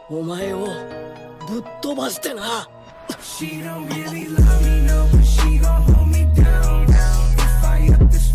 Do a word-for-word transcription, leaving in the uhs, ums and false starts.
お前をぶっ飛ばしてな。 She don't really love me, no, but she gon' hold me down. If I up this